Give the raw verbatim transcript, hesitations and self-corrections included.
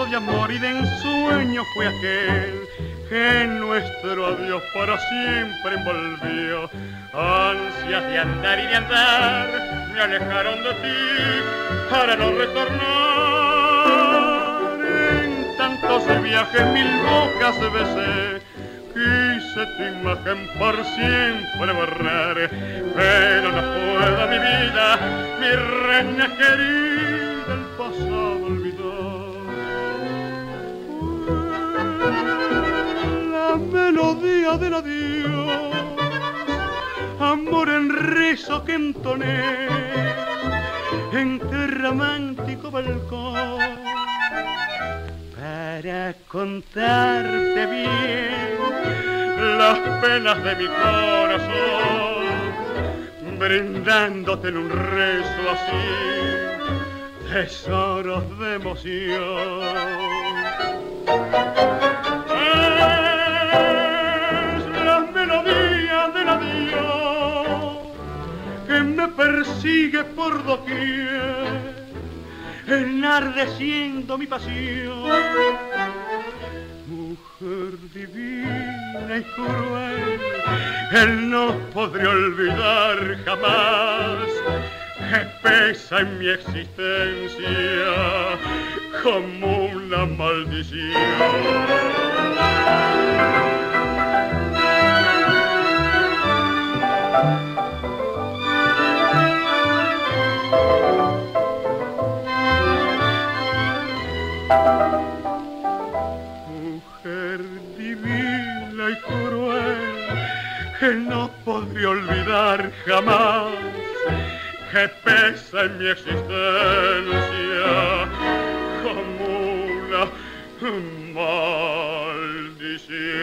canto de amor y de ensueño fue aquel que nuestro adiós para siempre envolvió. Ansias de andar y de andar me alejaron de ti para no retornar. En tantos viajes mil bocas besé, quise tu imagen por siempre borrar, pero no puedo mi vida, mi reina querida, el pasado olvidar. La melodía del adiós, amor en rezo que entoné en qué romántico balcón, para contarte bien las penas de mi corazón, brindándote en un rezo así tesoros de emoción. Es la melodía del adiós que me persigue por doquier, enardeciendo mi pasión. Mujer divina y cruel, él no podré olvidar jamás, que pesa en mi existencia como una maldición. Mujer divina y cruel, que no podré olvidar jamás, que pesa en mi existencia como una maldición.